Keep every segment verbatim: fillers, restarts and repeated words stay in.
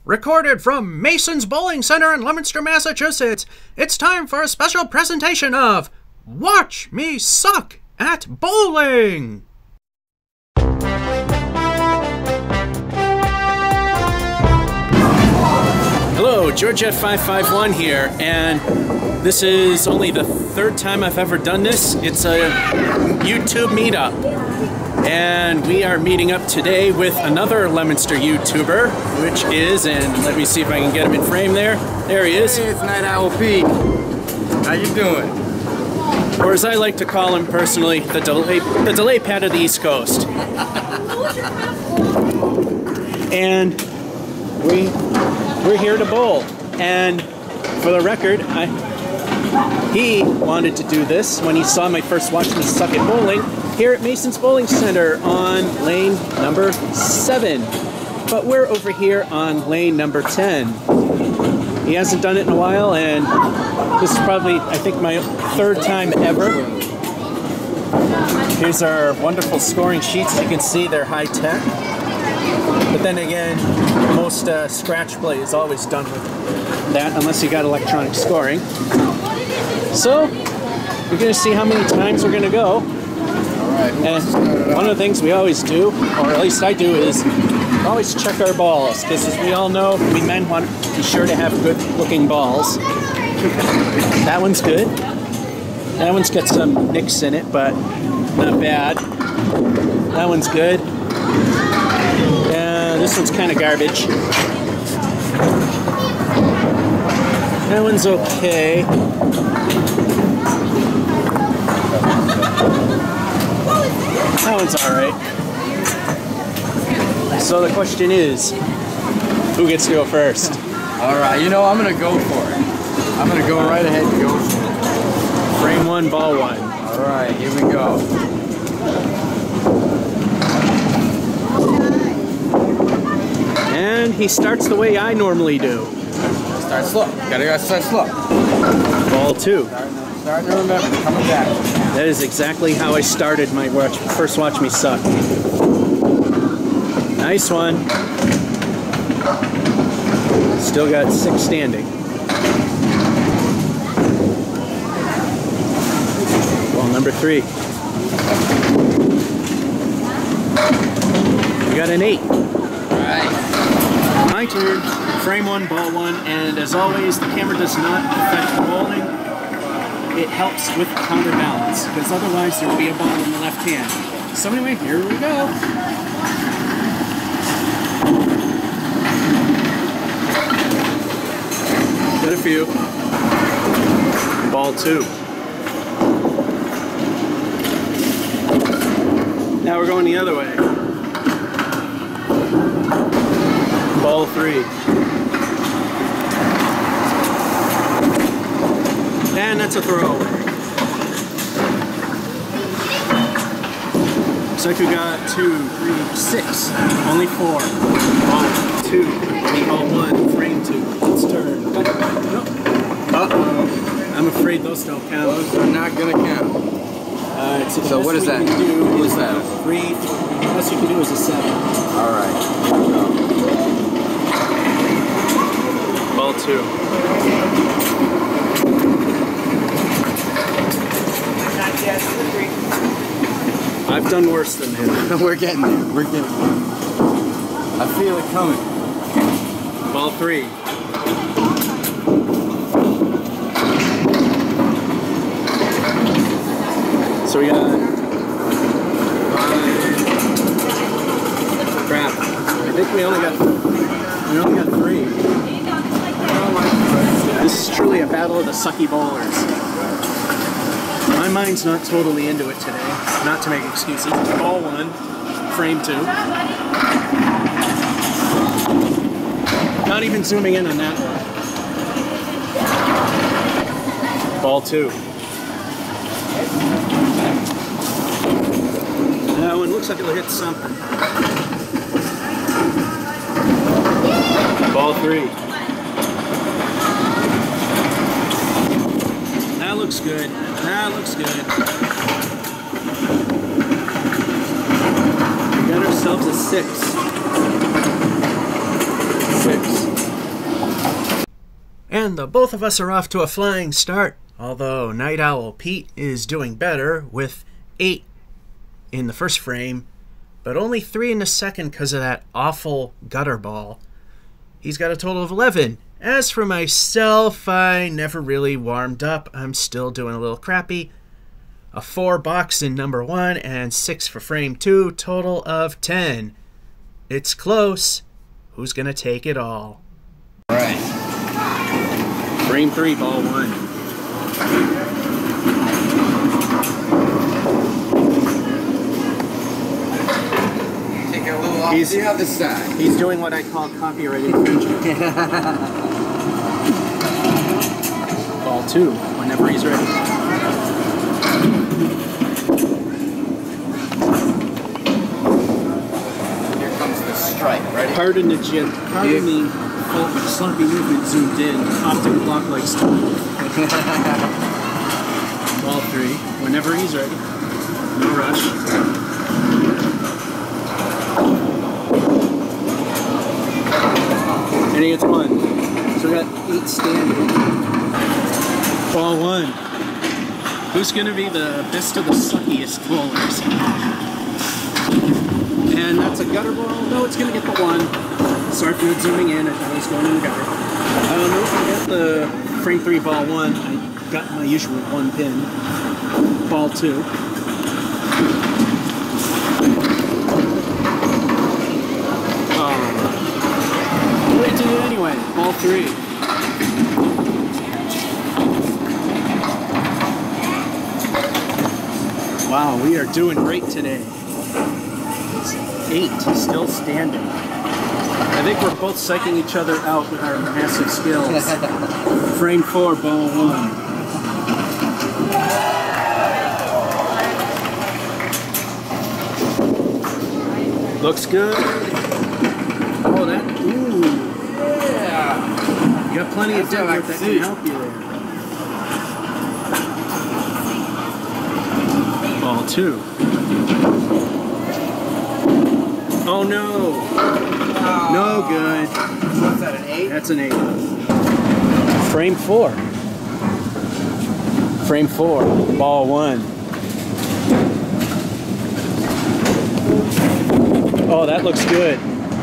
Recorded from Mason's Bowling Center in Leominster, Massachusetts, it's time for a special presentation of Watch Me Suck at Bowling! Hello, George F five five one here, and this is only the third time I've ever done this. It's a YouTube meetup, and we are meeting up today with another Leominster YouTuber, which is, and let me see if I can get him in frame there. There he is. Hey, it's Nightowl Pete. How you doing? Or as I like to call him personally, the delay, the Delaypat of the East Coast. And we. We're here to bowl, and for the record, I, he wanted to do this when he saw my first Watch Me Suck at Bowling here at Mason's Bowling Center on lane number seven. But we're over here on lane number ten. He hasn't done it in a while, and this is probably, I think, my third time ever. Here's our wonderful scoring sheets. As you can see, they're high-tech. But then again, most uh, scratch play is always done with that, unless you got electronic scoring. So, we're going to see how many times we're going to go. And one of the things we always do, or at least I do, is always check our balls. Because as we all know, we men want to be sure to have good-looking balls. That one's good. That one's got some nicks in it, but not bad. That one's good. Uh, this one's kind of garbage. That one's okay. That one's alright. So the question is, who gets to go first? Alright, you know, I'm going to go for it. I'm going to go right ahead and go for it. Frame one, ball one. Alright, here we go. And he starts the way I normally do. Start slow. Gotta go start slow. Ball two. Starting, starting to remember, coming back. That is exactly how I started my watch, first Watch Me Suck. Nice one. Still got six standing. Ball number three. We got an eight. My turn, frame one, ball one, and as always, the camera does not affect the bowling. It helps with counterbalance, because otherwise there will be a ball in the left hand. So anyway, here we go. Got a few. Ball two. Now we're going the other way. Ball three. And that's a throw. Looks like we got two, three, six. Only four. Ball two. Ball one. Frame two. Let's turn. Uh-oh. I'm afraid those don't count. Those are not going to count. Alright, so, so what is that? Do what is that? Three. The best you can do is a seven. Alright. Ball two. I've done worse than him. We're getting there. We're getting there. I feel it coming. Ball three. So we got five. Crap. I think we only got we only got three. This is truly a battle of the sucky bowlers. My mind's not totally into it today. Not to make excuses. Ball one, frame two. Not even zooming in on that one. Ball two. That one looks like it'll hit something. Ball three. That looks good. That looks good. We got ourselves a six. Six. And the both of us are off to a flying start, although Nightowl Pete is doing better with eight in the first frame, but only three in the second because of that awful gutter ball. He's got a total of eleven. As for myself, I never really warmed up. I'm still doing a little crappy. A four box in number one and six for frame two, total of ten. It's close. Who's gonna take it all? All right. Frame three, ball one. Take it a little off He's- the other side. He's doing what I call copyright infringement. Ball two, whenever he's ready. Here comes the strike. Ready? Pardon the jib. Pardon the full slumpy movement zoomed in. Often clock likes to move. Ball three, whenever he's ready. No rush. And he gets one. So we got eight standing. Ball one. Who's going to be the best of the suckiest bowlers? And that's a gutter ball. No, it's going to get the one. Sorry for zooming in. I thought it was going in the gutter. I don't know if I got the frame three, ball one. I got my usual one pin. Ball two. Oh. What did I do anyway? Ball three. Wow, we are doing great today. Eight, still standing. I think we're both psyching each other out with our massive skills. Frame four, ball one. Looks good. Oh, that, ooh. Yeah. You got plenty That's of depth what I that see. can help you there. Ball two. Oh no! No good. What's that, an eight? That's an eight. Frame four. Frame four. Ball one. Oh, that looks good.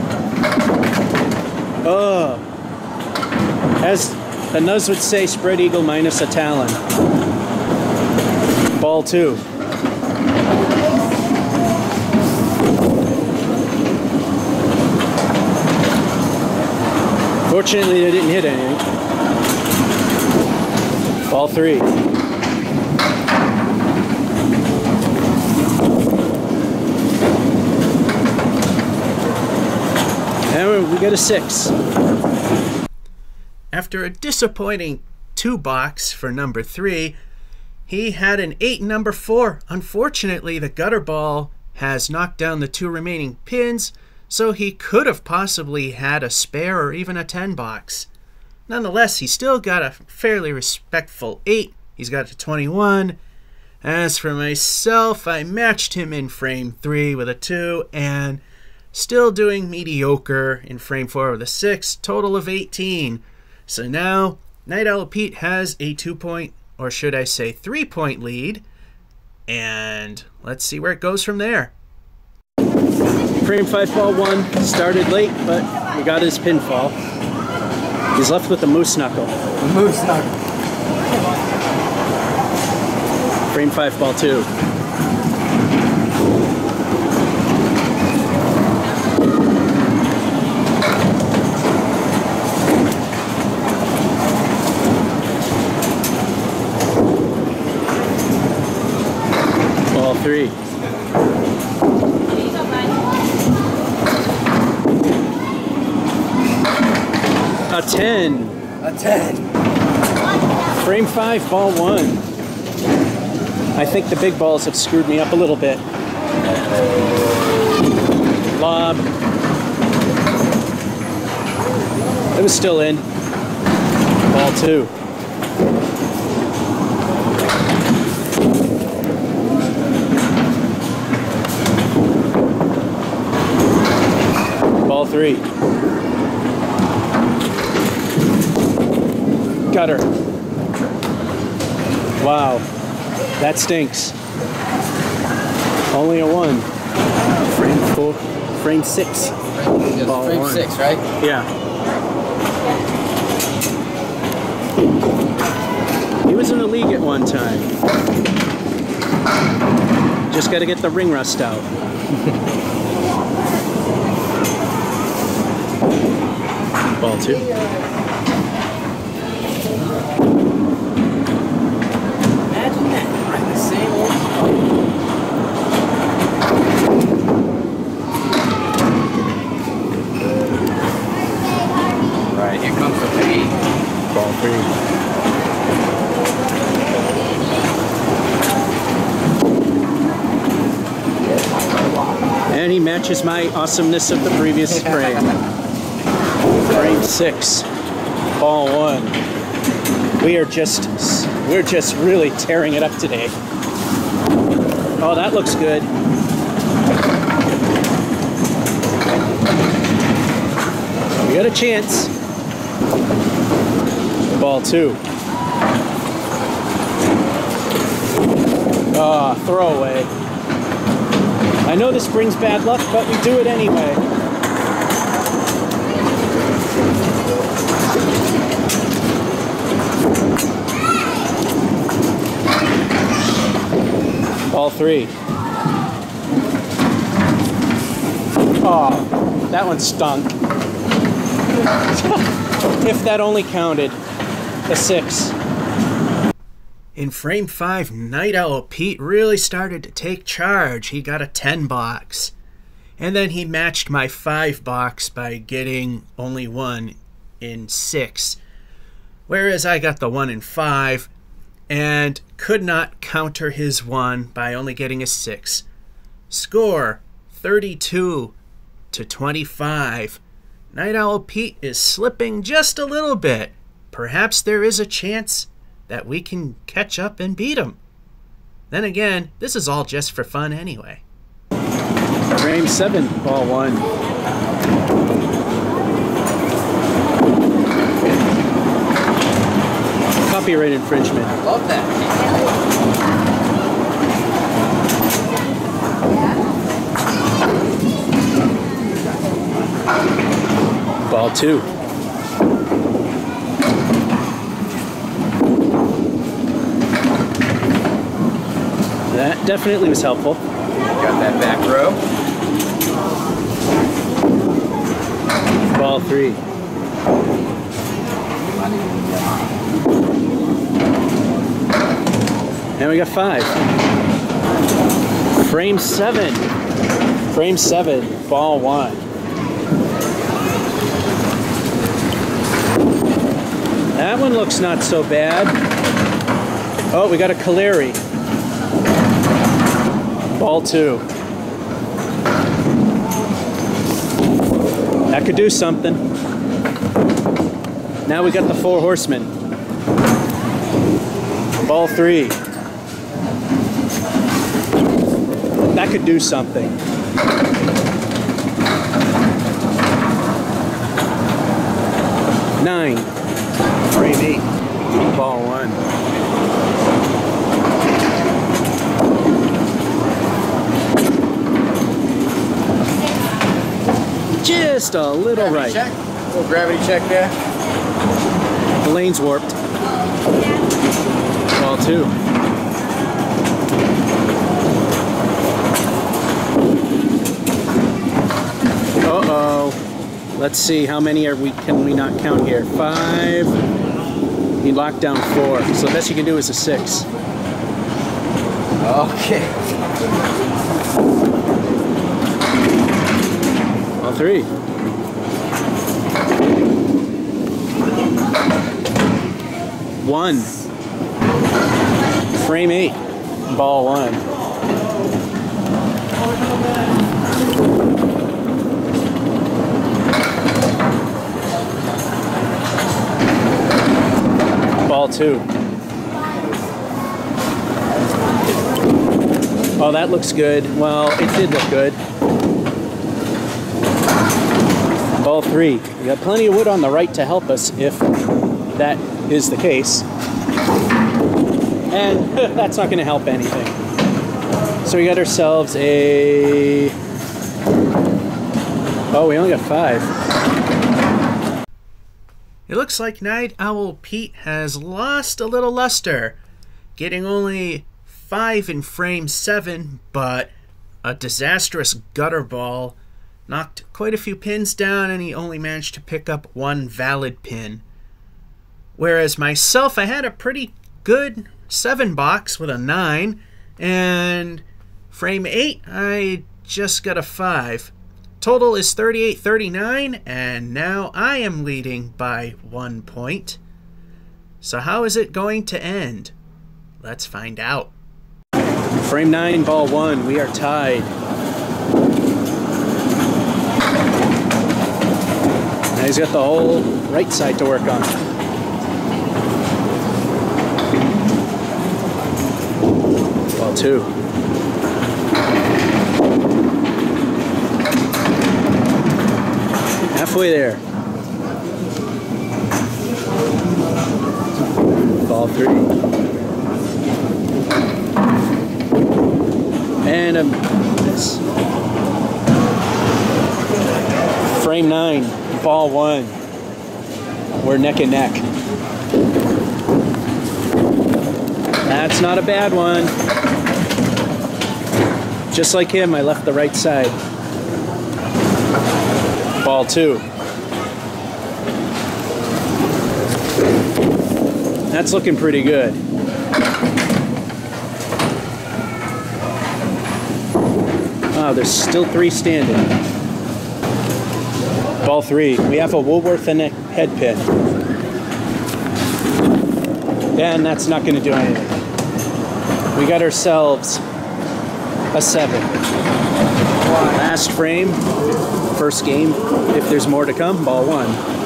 Oh. As the Nuz would say, spread eagle minus a talon. Ball two. Fortunately, they didn't hit anything. Ball three. And we got a six. After a disappointing two box for number three, he had an eight number four. Unfortunately, the gutter ball has knocked down the two remaining pins, so he could have possibly had a spare or even a ten box. Nonetheless, he still got a fairly respectful eight. He's got a twenty-one. As for myself, I matched him in frame three with a two, and still doing mediocre in frame four with a six, total of eighteen. So now, Nightowl Pete has a two-point, or should I say three-point lead, and let's see where it goes from there. Frame five, ball one, started late, but we got his pinfall. He's left with the moose knuckle. The moose knuckle. Frame five, ball two. Ball three. A ten. A ten. Frame five, ball one. I think the big balls have screwed me up a little bit. Lob. It was still in. Ball two. Ball three. Gutter. Wow, that stinks. Only a one. Frame four, frame six. Ball frame one. six, right? Yeah. He was in the league at one time. Just got to get the ring rust out. Ball two. Imagine that. Right, the same old. Right, here comes the three. Ball three. And he matches my awesomeness of the previous frame. Frame six, ball one. We are just, we're just really tearing it up today. Oh, that looks good. We got a chance. Ball two. Ah, oh, throwaway. I know this brings bad luck, but we do it anyway. Ball three. Oh, that one stunk. If that only counted. A six. In frame five, Nightowl Pete really started to take charge. He got a ten box. And then he matched my five box by getting only one in six. Whereas I got the one in five and could not counter his one by only getting a six. Score thirty-two to twenty-five. Nightowl Pete is slipping just a little bit. Perhaps there is a chance that we can catch up and beat him. Then again, this is all just for fun anyway. Frame seven, ball one. Copyright infringement. Love that. Ball two. That definitely was helpful. Got that back row. Ball three. And we got five. Frame seven. Frame seven, ball one. That one looks not so bad. Oh, we got a Caleri. Ball two. That could do something. Now we got the four horsemen. Ball three. That could do something. Nine. Frame eight. Ball one. Just a little Gravity right. check. Little gravity check there. The lane's warped. Ball two. Uh-oh. Let's see, how many are we can we not count here? Five. He locked down four. So the best you can do is a six. Okay. Ball three. One. Frame eight. Ball one. Ball two. Oh, that looks good. Well, it did look good. Ball three. We got plenty of wood on the right to help us if that is the case. And that's not going to help anything. So we got ourselves a... Oh, we only got five. It looks like Nightowl Pete has lost a little luster, getting only five in frame seven, but a disastrous gutter ball knocked quite a few pins down, and he only managed to pick up one valid pin. Whereas myself, I had a pretty good seven box with a nine, and frame eight, I just got a five. Total is thirty-eight thirty-nine, and now I am leading by one point. So how is it going to end? Let's find out. Frame nine, ball one, we are tied. Now he's got the whole right side to work on. Ball two. Halfway there. Ball three. And a miss. Frame nine, ball one. We're neck and neck. That's not a bad one. Just like him, I left the right side. Ball two. That's looking pretty good. Oh, there's still three standing. Ball three. We have a Woolworth and a head pin. And that's not going to do anything. We got ourselves a seven. Last frame. First game, if there's more to come, ball one.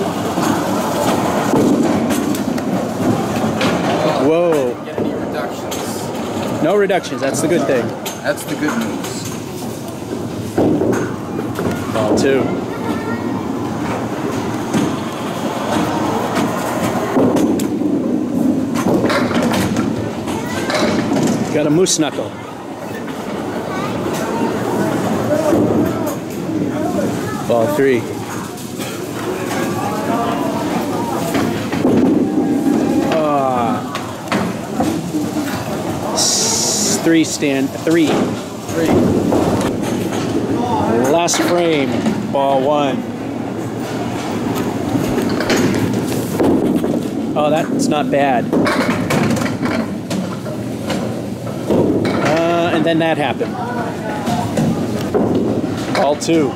Whoa. Get any reductions? No reductions, that's the good thing. That's the good news. Ball two. Got a moose knuckle. Ball three. Ah. Three stand, three. Three. Last frame, ball one. Oh, that's not bad. Uh, and then that happened. Ball two.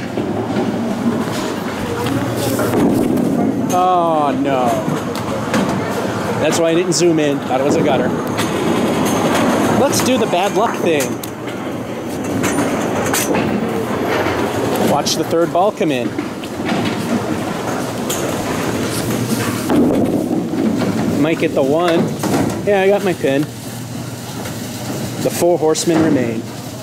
Oh, no. That's why I didn't zoom in. Thought it was a gutter. Let's do the bad luck thing. Watch the third ball come in. Might get the one. Yeah, I got my pin. The four horsemen remain.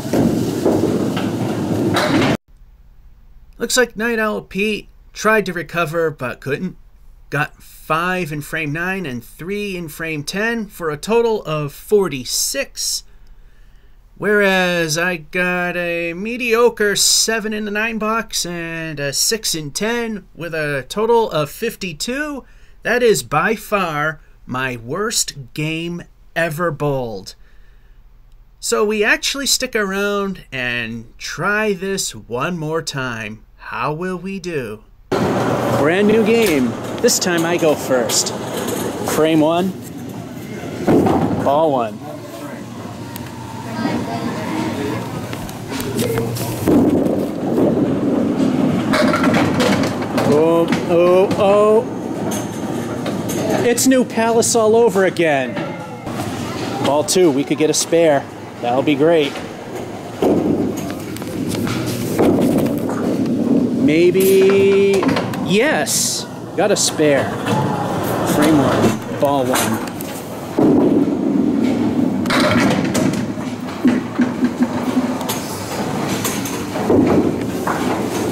Looks like Nightowl Pete tried to recover but couldn't. Got five in frame nine and three in frame ten for a total of forty-six. Whereas I got a mediocre seven in the nine box and a six in ten with a total of fifty-two. That is by far my worst game ever bowled. So we actually stick around and try this one more time. How will we do? Brand new game. This time I go first. Frame one. Ball one. Oh, oh, oh. It's New Palace all over again. Ball two, we could get a spare. That'll be great. Maybe, yes, got a spare. Frame one, ball one.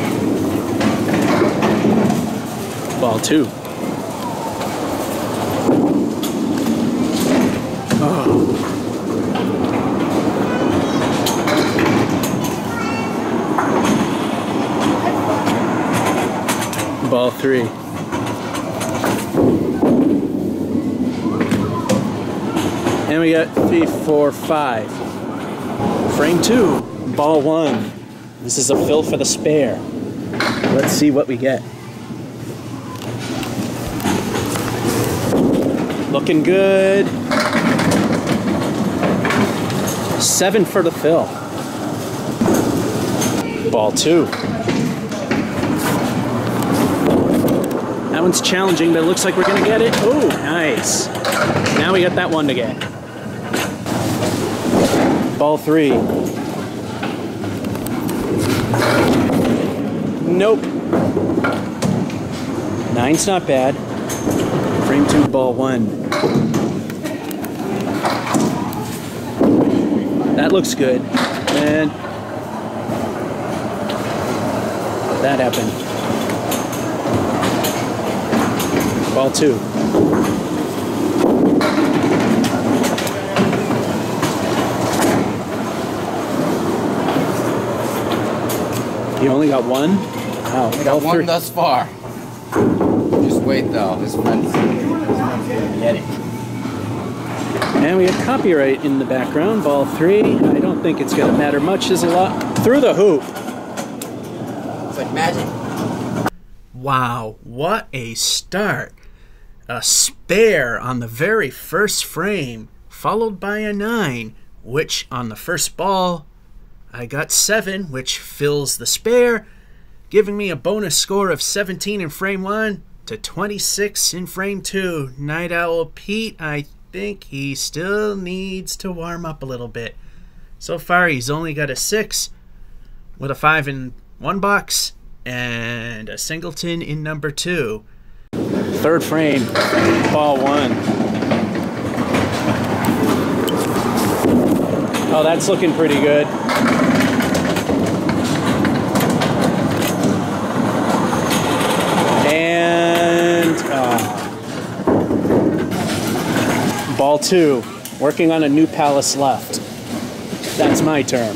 Ball two. Ball three. And we got three, four, five. Frame two, ball one. This is a fill for the spare. Let's see what we get. Looking good. Seven for the fill. Ball two. That one's challenging, but it looks like we're gonna get it. Oh, nice. Now we got that one to get. Ball three. Nope. Nine's not bad. Frame two, ball one. That looks good. And that happened. Ball two. You only got one? Wow. I got one thus far. Just wait though. This one's, this one's gonna get it. And we have copyright in the background. Ball three. I don't think it's gonna matter much. There's a lot through the hoop. It's like magic. Wow, what a start. A spare on the very first frame, followed by a nine, which on the first ball, I got seven, which fills the spare, giving me a bonus score of seventeen in frame one to twenty-six in frame two. Nightowl Pete, I think he still needs to warm up a little bit. So far, he's only got a six with a five in one box and a singleton in number two. Third frame, ball one. Oh, that's looking pretty good. And uh, ball two, working on a new palace left. That's my term.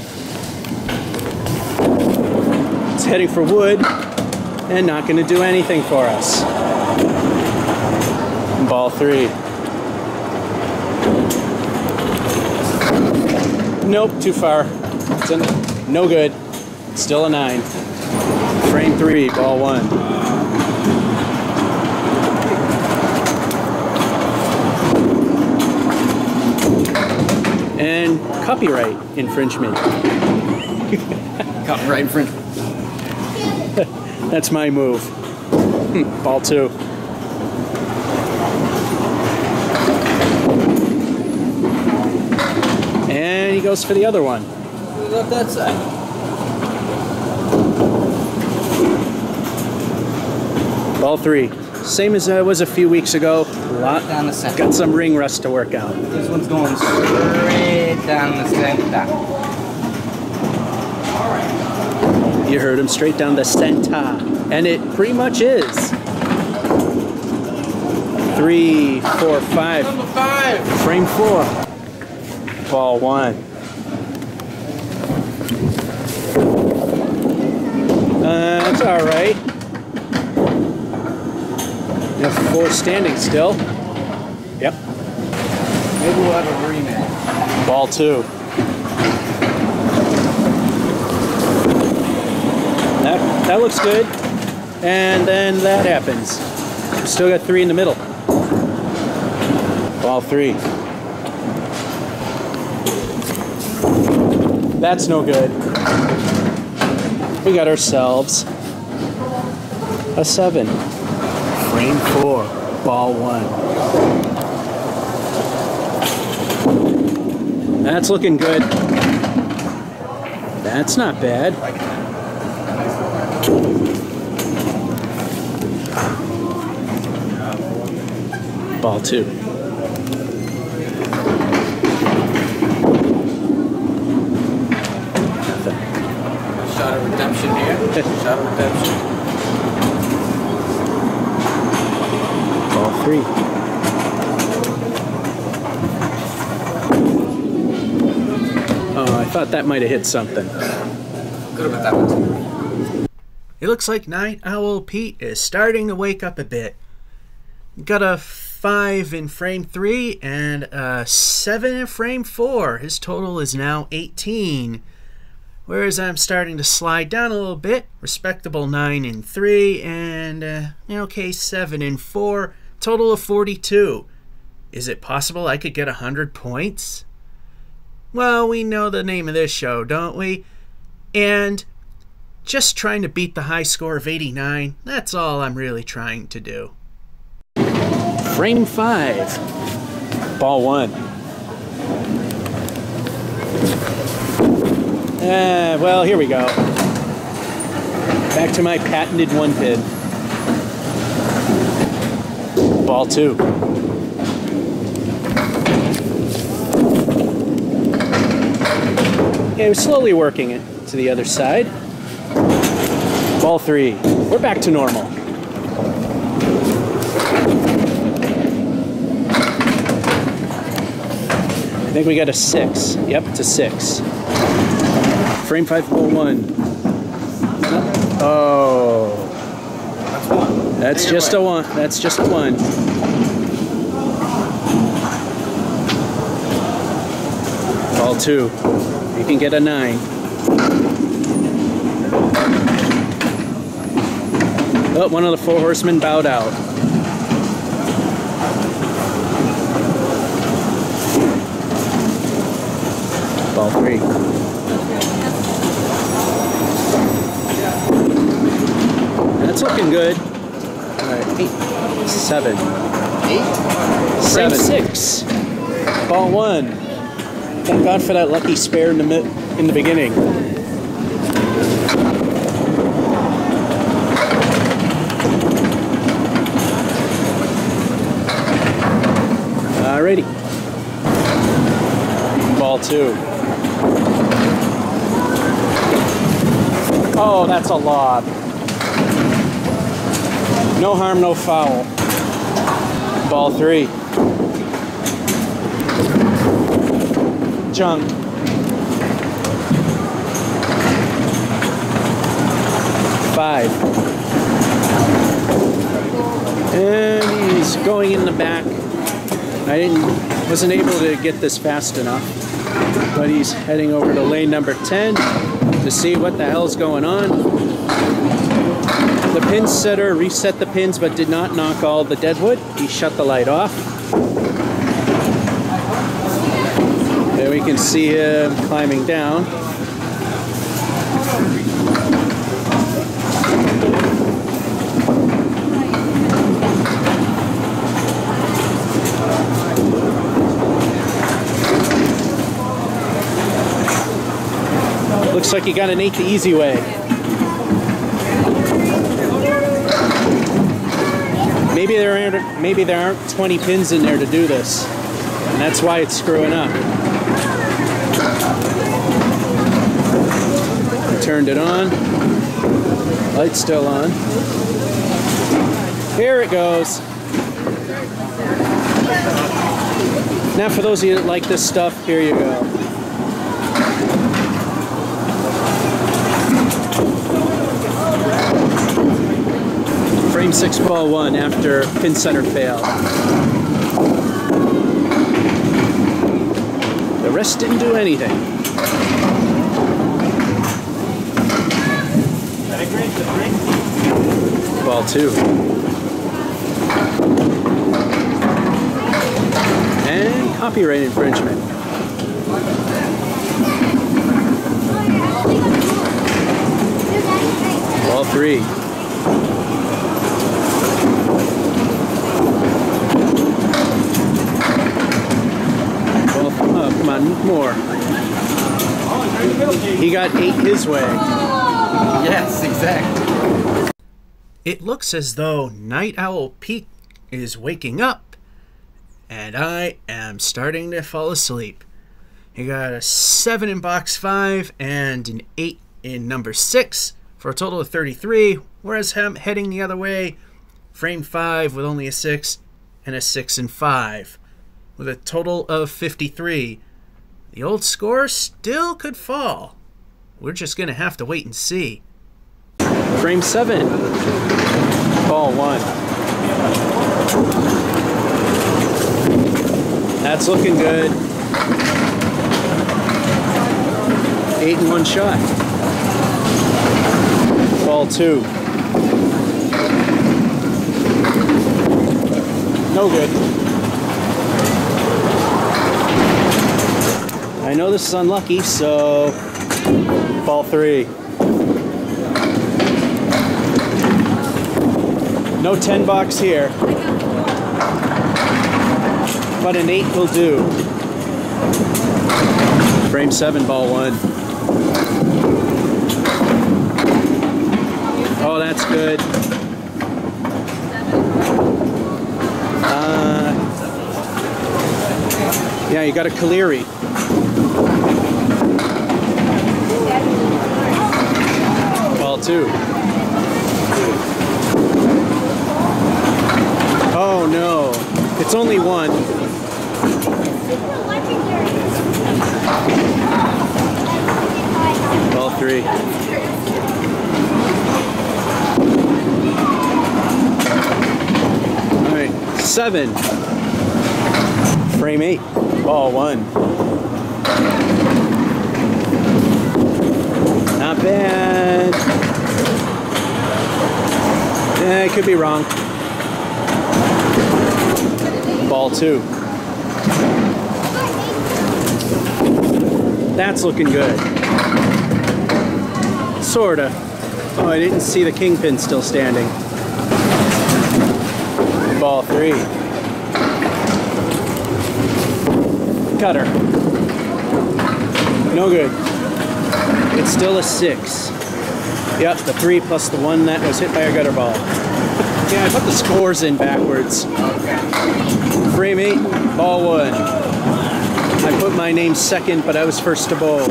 It's heading for wood and not going to do anything for us. Ball three. Nope, too far. It's a, no good. Still a nine. Frame three, ball one. And copyright infringement. Copyright infringement. That's my move. Ball two. And he goes for the other one. Look that side. Ball three. Same as it was a few weeks ago. A lot. Down the center. Got some ring rust to work out. This one's going straight down the center. You heard him, straight down the center. And it pretty much is. Three, four, five. Number five. Frame four. Ball one. Uh, that's all right. We have four standing still. Yep. Maybe we'll have a rematch. Ball two. That, that looks good. And then that happens. Still got three in the middle. Ball three. That's no good. We got ourselves a seven. Frame four, ball one. That's looking good. That's not bad. Ball two. Shot of redemption here. Shot of redemption. Ball three. thought that might have hit something. Could have been that one too. It looks like Nightowl Pete is starting to wake up a bit. Got a five in frame three and a seven in frame four. His total is now eighteen. Whereas I'm starting to slide down a little bit. Respectable nine in three and uh, okay, seven in four. Total of forty-two. Is it possible I could get one hundred points? Well, we know the name of this show, don't we? And just trying to beat the high score of eighty-nine, that's all I'm really trying to do. Frame five. Ball one. Uh, well, here we go. Back to my patented one pin. Ball two. Okay, we're slowly working it to the other side. Ball three. We're back to normal. I think we got a six. Yep, it's a six. Frame five, ball one. Oh. That's one. That's Either just way. a one. That's just a one. Ball two. You can get a nine. Oh, one of the four horsemen bowed out. Ball three. That's looking good. All right, eight, seven, Eight? seven, six. Ball one. Thank God for that lucky spare in the mid in the beginning. Alrighty. Ball two. Oh, that's a lob. No harm, no foul. Ball three. Junk. Five. And he's going in the back. I didn't, wasn't able to get this fast enough, but he's heading over to lane number ten to see what the hell's going on. The pin setter reset the pins but did not knock all the deadwood. He shut the light off. There we can see him climbing down. Looks like you got an eight the easy way. Maybe there aren't maybe there aren't twenty pins in there to do this, and that's why it's screwing up. Turned it on. Light's still on. Here it goes. Now, for those of you that like this stuff, here you go. Frame six, ball one after pin center fail. The rest didn't do anything. Ball two. And copyright infringement. Ball three. Oh, come on, more. He got eight his way. Yes, exactly. It looks as though Nightowl Pete is waking up, and I am starting to fall asleep. He got a seven in box five and an eight in number six for a total of thirty-three, whereas him heading the other way, frame five with only a six and a six and five with a total of fifty-three. The old score still could fall. We're just going to have to wait and see. Frame seven. Ball one. That's looking good. Eight in one shot. Ball two. No good. I know this is unlucky, so ball three. No ten bucks here, but an eight will do. Frame seven, ball one. Oh, that's good. Uh, yeah, you got a Caleri. Ball two. Oh no, it's only one. Ball three. All right, seven. Frame eight, ball one. Not bad. Yeah, I could be wrong. Ball two. That's looking good. Sorta. Oh, I didn't see the kingpin still standing. Ball three. Cutter. No good. It's still a six. Yep, the three plus the one that was hit by a gutter ball. Yeah, I put the scores in backwards. Frame eight, ball one. I put my name second, but I was first to bowl.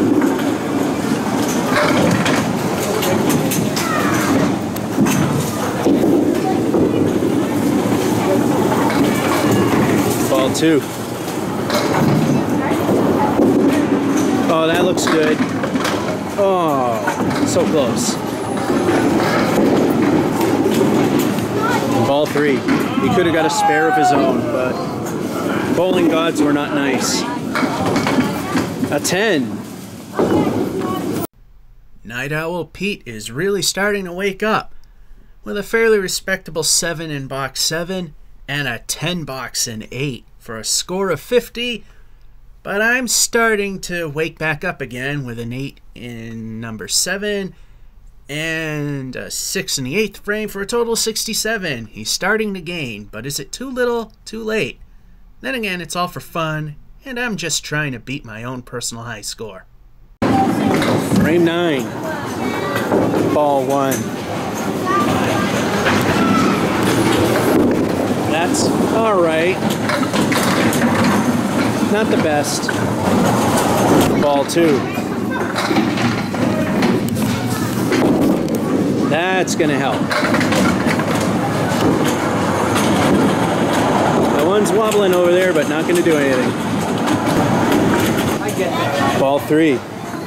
Ball two. Oh, that looks good. Oh, so close. Ball three. He could have got a spare of his own, but bowling gods were not nice. A ten. Nightowl Pete is really starting to wake up with a fairly respectable seven in box seven and a ten box in eight for a score of fifty. But I'm starting to wake back up again with an eight in number seven and a six in the eighth frame for a total of sixty-seven. He's starting to gain, but is it too little, too late? Then again, it's all for fun, and I'm just trying to beat my own personal high score. Frame nine, ball one. That's all right. Not the best. Ball two. That's gonna help. The one's wobbling over there, but not gonna do anything. Ball three.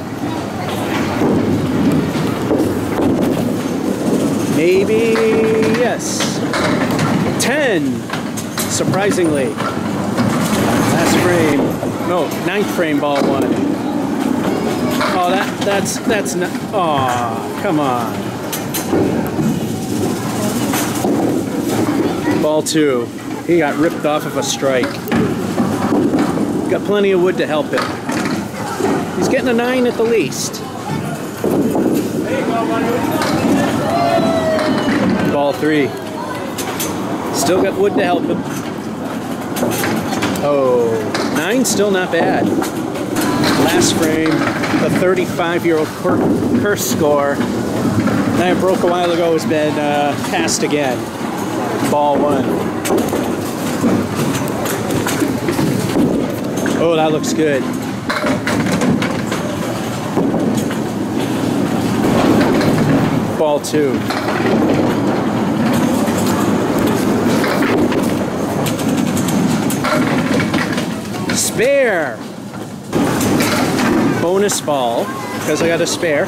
Maybe, yes. ten, surprisingly. Last frame, no, ninth frame, ball one. Oh, that, that's, that's not, oh, come on. Ball two, he got ripped off of a strike. Got plenty of wood to help him. He's getting a nine at the least. Ball three, still got wood to help him. Oh, nine, still not bad. Last frame, the thirty-five-year-old curse score that I broke a while ago has been uh, passed again. Ball one. Oh, that looks good. Ball two. Spare. bonus ball because I got a spare.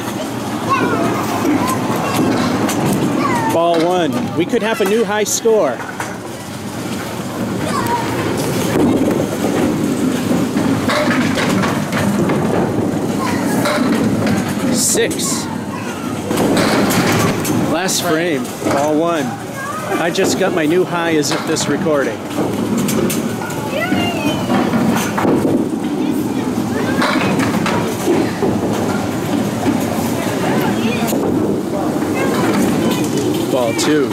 Ball one. We could have a new high score. Six. Last frame. Ball one. I just got my new high as of this recording. Ball two.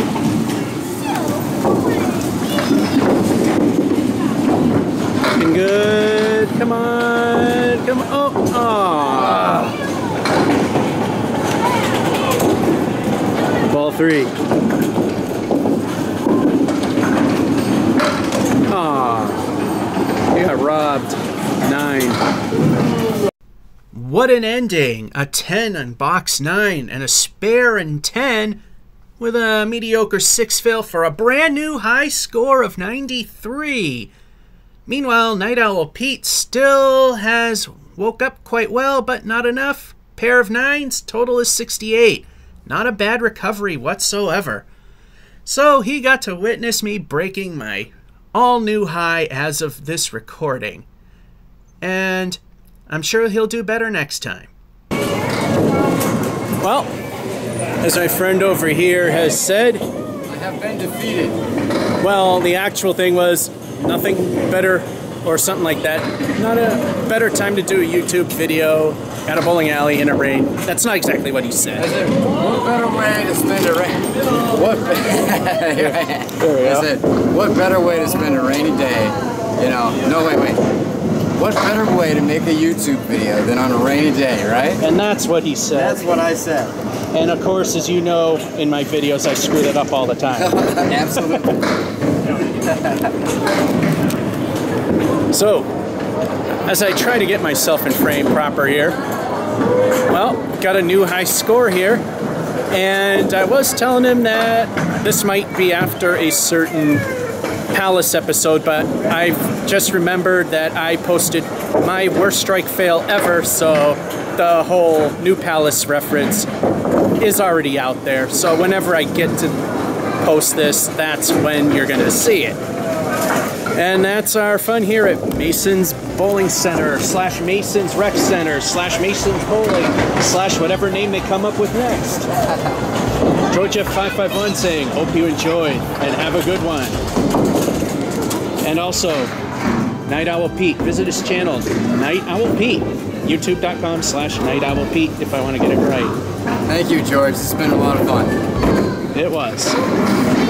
Looking good. Come on. Come on. Oh. Aw. Ball three. Aw. You got robbed. Nine. What an ending. A ten on box nine and a spare in ten with a mediocre six fill for a brand new high score of ninety-three. Meanwhile, Nightowl Pete still has woke up quite well, but not enough. Pair of nines, total is sixty-eight. Not a bad recovery whatsoever. So he got to witness me breaking my all-new high as of this recording. And I'm sure he'll do better next time. Well, as my friend over here has said, I have been defeated. well, the actual thing was nothing better or something like that. Not a better time to do a YouTube video at a bowling alley in a rain. That's not exactly what he said. I said, what better way to spend a rain? What? I said, what better way to spend a rainy day? You know, no, wait, wait. What better way to make a YouTube video than on a rainy day, right? And that's what he said. That's what I said. And of course, as you know, in my videos, I screw it up all the time. Absolutely. So, as I try to get myself in frame proper here, well, got a new high score here, and I was telling him that this might be after a certain Palace episode, but I've just remembered that I posted my worst strike fail ever, so the whole new Palace reference is already out there. So whenever I get to post this, that's when you're gonna see it. And that's our fun here at Mason's Bowling Center, slash Mason's Rec Center, slash Mason's Bowling, slash whatever name they come up with next. Georgia five five one saying, hope you enjoyed and have a good one. And also, Nightowl Pete, visit his channel, Nightowl Pete, youtube.com slash Nightowl Pete if I want to get it right. Thank you, George. It's been a lot of fun. It was.